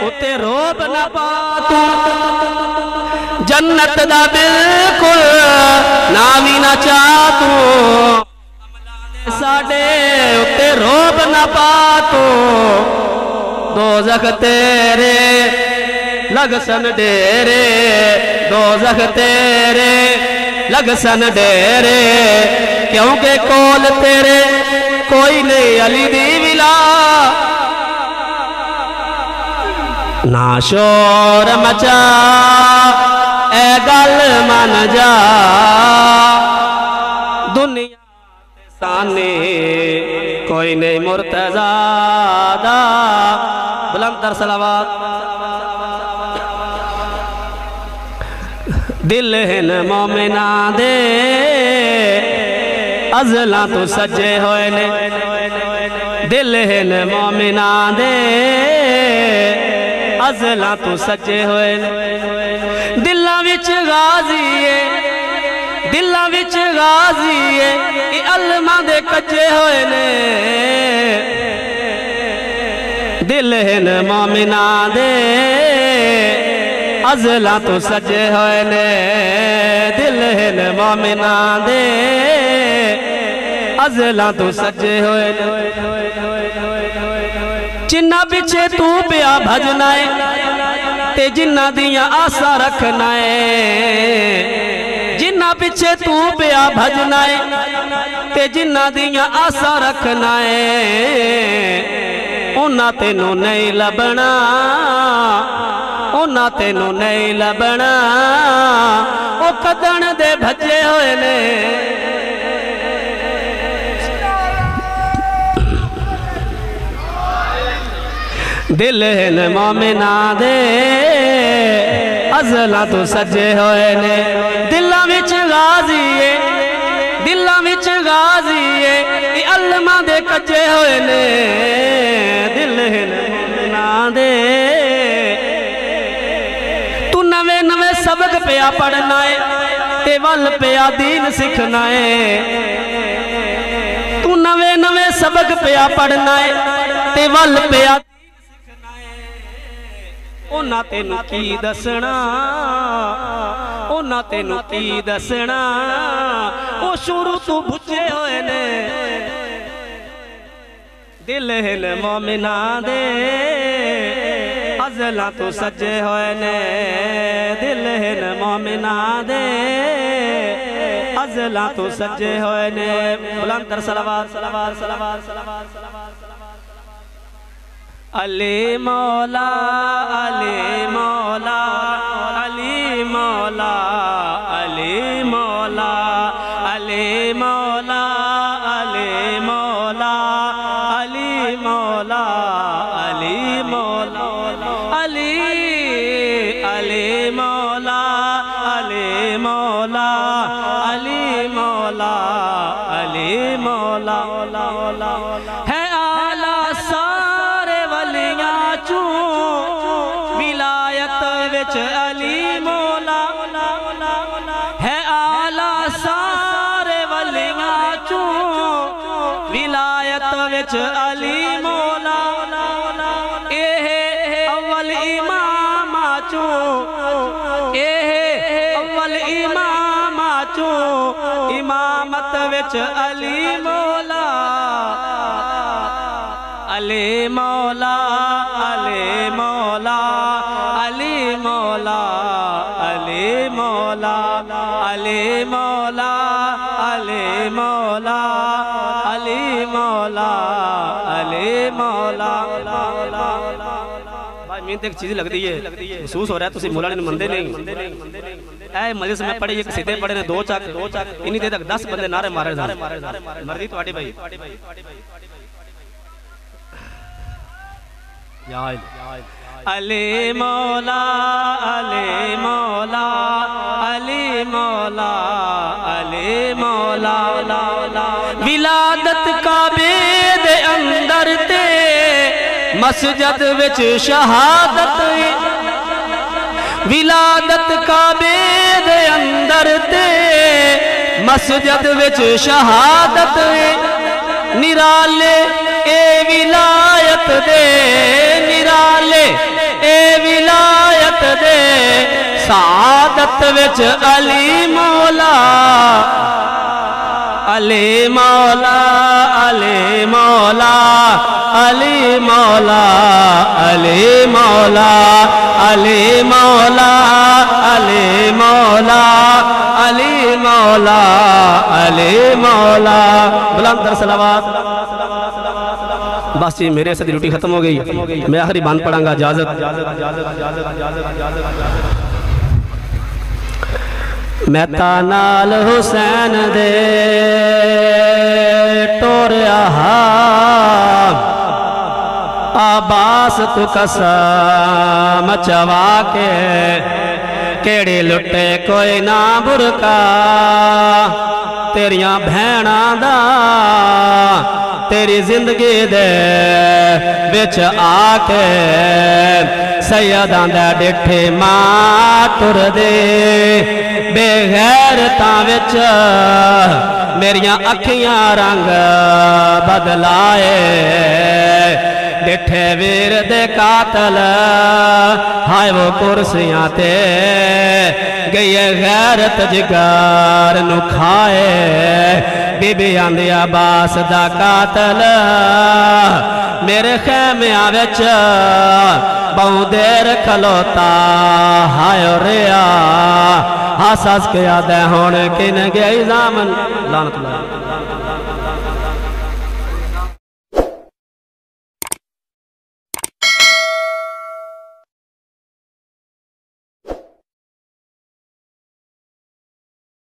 اتے روب نہ پا تو جنت دا بالکل نامی نہ چاہ تو ساڑے اتے روب نہ پا تو دوزخ تیرے لگ سن ڈیرے دوزخ تیرے لگ سن ڈیرے کیونکہ کول تیرے کوئی نہیں علی دی ولا نا شور مچا اے گل من جا دنیا سانے کوئی نہیں مرتضی دا بلند تر صلوات دل ہن مومنان دے ازلاں تو سجے ہوئے نے دل ہن مومنان دے ازلاں تو سجے ہوئے نے دلاں وچ غازی ہے دلاں وچ غازی ہے ای علماء دے کجے ہوئے نے دل ہن مومنان دے ازلاں تو سجے ہوئے نے دل ہن مومنان دے ازلاں تو سجے ہوئے نے جنہ پچھے تو پیا بھجنا ہے تے جنہ دیاں آسا رکھنا ہے جنہ پچھے تو پیا بھجنا ہے تے جنہ دیاں آسا رکھنا ہے انہاں تینوں نہیں لبنا انہاں تینوں نہیں لبنا او قدن دے بھجے ہوئے نے دل ہن مومنان دے ازلاں تو سجے ہوئے نے دلاں وچ غازی ہے دلاں وچ غازی ہے ای علماء دے کجے ہوئے نے دل ہن مومنان دے تو نوے نوے سبق پیا پڑھنا ہے تے ول پیا دین سکھنا ہے تو نوے نوے سبق پیا پڑھنا ہے تے ول پیا اونا تینو کی دسنا اونا تینو کی دسنا او شروع تو بھجے ہوئے نے دل ہن مومنان دے ازلاں تو سجے ہوئے نے دل ہن مومنان دے ازلاں تو سجے ہوئے نے بلند تر صلوات صلوات صلوات صلوات علی مولا علی مولا علی مولا علی مولا علی مولا علی مولا علی مولا علی مولا علی علی مولا علی مولا علی مولا علی مولا ہے ولایت وچ علی مولا ہے آلہ سارے ولیاں چوں ولایت وچ علی مولا اے اول امام چوں اے اول امام چوں امامت وچ علی مولا علی مولا علی مولا علی مولا علی مولا علی مولا علی مولا علی مولا علی مولا بھائی میں ایک چیز لگ دی ہے محسوس ہو رہا ہے تو مولا نے مندے نہیں اے مجلس میں پڑھے ایک سیدھے پڑھے نے دو چاک انہی دے تک 10 بندے نعرے مارے مردی تو آٹے بھائی علی مولا علی مولا علی مولا علی مولا ولادت کعبے دے اندر تے مسجد وچ شہادت ولادت کعبے دے اندر تے مسجد وچ شہادت نرالے اے ولایت دے نرالے اے سعادت وچ علی مولا علی مولا علی مولا علی مولا علی مولا علی مولا علی مولا علی مولا علی مولا بلند در صلوات بس جی میرے سے ڈیوٹی ختم ہو گئی میں آخری بند پڑھاں گا اجازت میں تانال حسین دے ٹوریا عباس تو قسم چوا کے کیڑی لٹے کوئی نہ برکا تیریاں بھیناں دا تیری زندگی دے بچ آکے سیداں دے ڈٹھے ماں ٹر دے بے غیرتاں وچ میریاں اکھیاں رنگ بدلائے ڈٹھے ویر دے قاتل ہائے وہ کرسیاں تے گئی غیرت جگر نو کھائے بی بی آندی عباس دا قاتل میرے خیمیاں وچ بہوں دیر کھلوتا ہائے ریا حساس کیا دے ہون کن گئی زامن لعنت اللہ